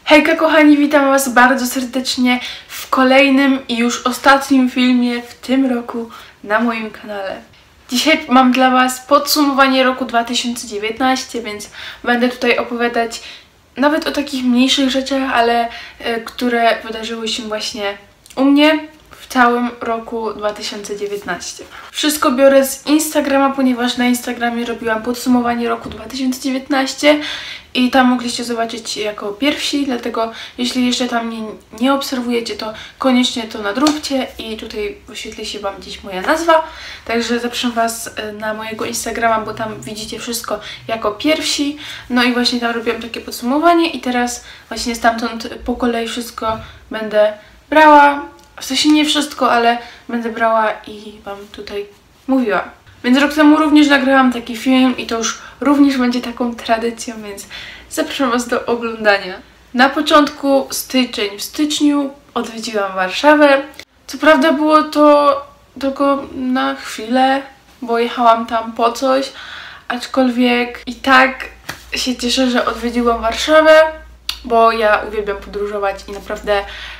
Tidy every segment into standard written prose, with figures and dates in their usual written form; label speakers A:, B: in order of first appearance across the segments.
A: Hejka kochani, witam was bardzo serdecznie w kolejnym i już ostatnim filmie w tym roku na moim kanale. Dzisiaj mam dla was podsumowanie roku 2019, więc będę tutaj opowiadać nawet o takich mniejszych rzeczach, ale które wydarzyły się właśnie u mnie w całym roku 2019. Wszystko biorę z Instagrama, ponieważ na Instagramie robiłam podsumowanie roku 2019 i tam mogliście zobaczyć jako pierwsi, dlatego jeśli jeszcze tam mnie nie obserwujecie, to koniecznie to nadróbcie i tutaj wyświetli się wam gdzieś moja nazwa. Także zapraszam was na mojego Instagrama, bo tam widzicie wszystko jako pierwsi. No i właśnie tam robiłam takie podsumowanie i teraz właśnie stamtąd po kolei wszystko będę brała. W sensie nie wszystko, ale będę brała i wam tutaj mówiła. Więc rok temu również nagrałam taki film i to już również będzie taką tradycją, więc zapraszam was do oglądania. Na początku styczeń. W styczniu odwiedziłam Warszawę. Co prawda było to tylko na chwilę, bo jechałam tam po coś, aczkolwiek i tak się cieszę, że odwiedziłam Warszawę, bo ja uwielbiam podróżować i naprawdę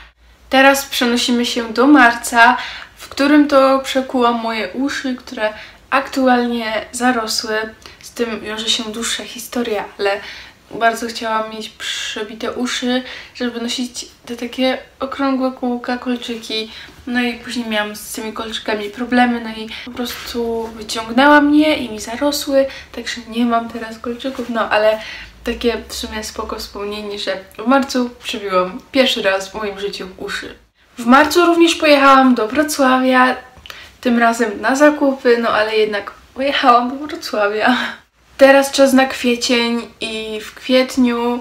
A: teraz przenosimy się do marca, w którym to przekułam moje uszy, które aktualnie zarosły. Z tym wiąże się dłuższa historia, ale bardzo chciałam mieć przebite uszy, żeby nosić te takie okrągłe kółka, kolczyki. No i później miałam z tymi kolczykami problemy, no i po prostu wyciągnęłam je i mi zarosły, także nie mam teraz kolczyków, no ale takie w sumie spoko wspomnienie, że w marcu przebiłam pierwszy raz w moim życiu uszy. W marcu również pojechałam do Wrocławia, tym razem na zakupy, no ale jednak pojechałam do Wrocławia. Teraz czas na kwiecień i w kwietniu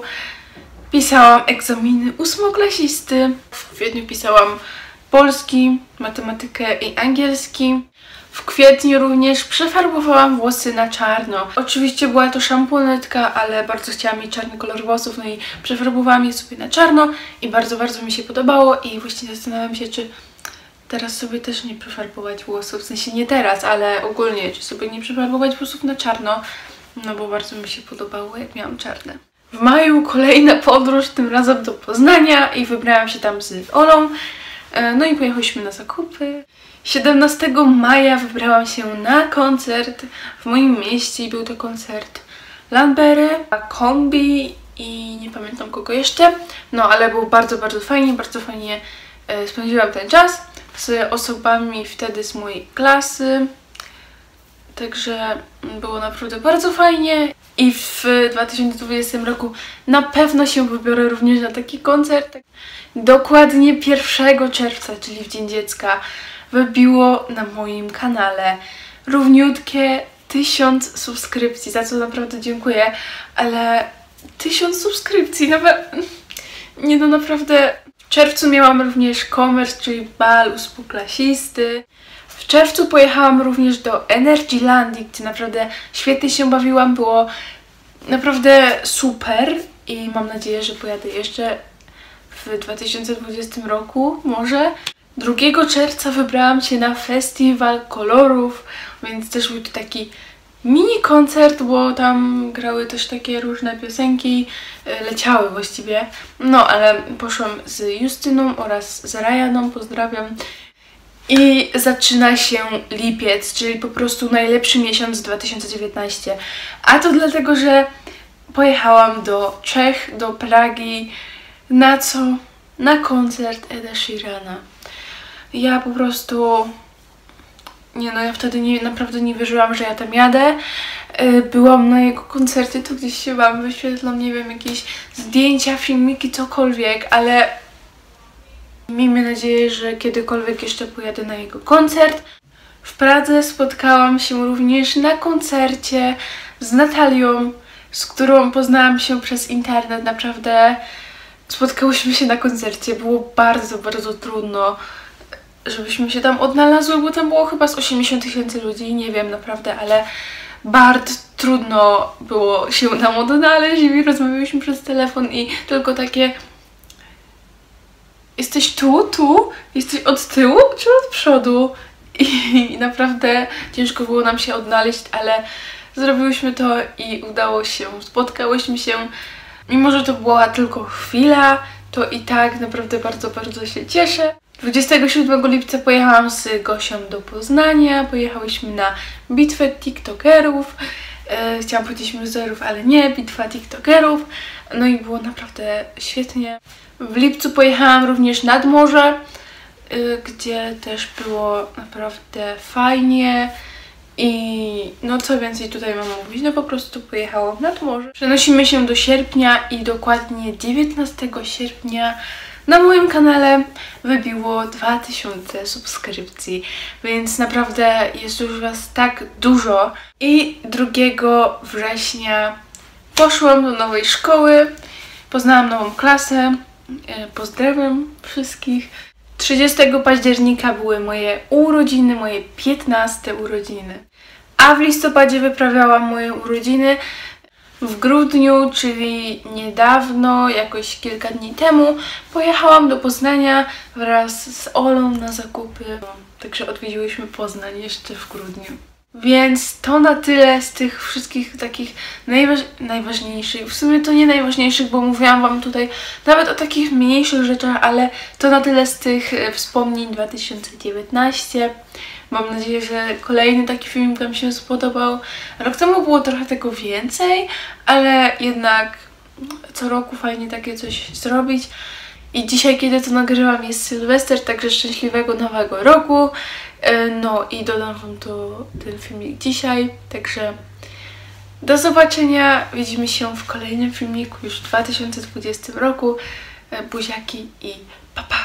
A: pisałam egzaminy ósmoklasisty. W kwietniu pisałam polski, matematykę i angielski. W kwietniu również przefarbowałam włosy na czarno. Oczywiście była to szamponetka, ale bardzo chciałam mieć czarny kolor włosów, no i przefarbowałam je sobie na czarno i bardzo mi się podobało i właśnie zastanawiam się, czy teraz sobie też nie przefarbować włosów, w sensie nie teraz, ale ogólnie, czy sobie nie przefarbować włosów na czarno, no bo bardzo mi się podobało, jak miałam czarne. W maju kolejna podróż, tym razem do Poznania i wybrałam się tam z Olą, no i pojechałyśmy na zakupy. 17 maja wybrałam się na koncert w moim mieście i był to koncert Lambery, Kombi i nie pamiętam kogo jeszcze, no ale było bardzo fajnie spędziłam ten czas z osobami wtedy z mojej klasy, także było naprawdę bardzo fajnie i w 2020 roku na pewno się wybiorę również na taki koncert. Dokładnie 1 czerwca, czyli w Dzień Dziecka, wybiło na moim kanale równiutkie 1000 subskrypcji, za co naprawdę dziękuję, ale 1000 subskrypcji, nawet nie, no naprawdę. W czerwcu miałam również komers, czyli bal ósmoklasisty. W czerwcu pojechałam również do Energylandii, gdzie naprawdę świetnie się bawiłam, było naprawdę super i mam nadzieję, że pojadę jeszcze w 2020 roku, może. 2 czerwca wybrałam się na festiwal kolorów, więc też był to taki mini koncert, bo tam grały też takie różne piosenki, leciały właściwie. No, ale poszłam z Justyną oraz z Ryaną, pozdrawiam. I zaczyna się lipiec, czyli po prostu najlepszy miesiąc 2019. A to dlatego, że pojechałam do Czech, do Pragi. Na co? Na koncert Eda Sheerana. Ja po prostu... Nie no, ja wtedy naprawdę nie wierzyłam, że ja tam jadę. Byłam na jego koncercie, to gdzieś się wam wyświetlą, nie wiem, jakieś zdjęcia, filmiki, cokolwiek, ale miejmy nadzieję, że kiedykolwiek jeszcze pojadę na jego koncert. W Pradze spotkałam się również na koncercie z Natalią, z którą poznałam się przez internet. Naprawdę spotkałyśmy się na koncercie, było bardzo trudno, żebyśmy się tam odnalazły, bo tam było chyba z 80 000 ludzi, nie wiem naprawdę, ale bardzo trudno było się nam odnaleźć i rozmawialiśmy przez telefon i tylko takie: jesteś tu? Jesteś od tyłu czy od przodu? I naprawdę ciężko było nam się odnaleźć, ale zrobiłyśmy to i udało się. Spotkałyśmy się Mimo że to była tylko chwila, to i tak naprawdę bardzo, bardzo się cieszę. 27 lipca pojechałam z Gosią do Poznania, pojechałyśmy na bitwę tiktokerów. Chciałam powiedzieć muserów, ale nie, bitwa tiktokerów. No i było naprawdę świetnie. W lipcu pojechałam również nad morze, gdzie też było naprawdę fajnie. I no co więcej tutaj mam mówić, no po prostu pojechałam nad morze. Przenosimy się do sierpnia i dokładnie 19 sierpnia na moim kanale wybiło 2000 subskrypcji, więc naprawdę jest już was tak dużo. I 2 września poszłam do nowej szkoły, poznałam nową klasę, pozdrawiam wszystkich. 30 października były moje urodziny, moje 15 urodziny. A w listopadzie wyprawiałam moje urodziny. W grudniu, czyli niedawno, jakoś kilka dni temu, pojechałam do Poznania wraz z Olą na zakupy. Także odwiedziłyśmy Poznań jeszcze w grudniu. Więc to na tyle z tych wszystkich takich najważniejszych, w sumie to nie najważniejszych, bo mówiłam wam tutaj nawet o takich mniejszych rzeczach, ale to na tyle z tych wspomnień 2019. Mam nadzieję, że kolejny taki film wam się spodobał. Rok temu było trochę tego więcej, ale jednak co roku fajnie takie coś zrobić. I dzisiaj, kiedy to nagrywam, jest Sylwester, także szczęśliwego nowego roku. No i dodam wam ten filmik dzisiaj, także do zobaczenia. Widzimy się w kolejnym filmiku już w 2020 roku. Buziaki i pa pa!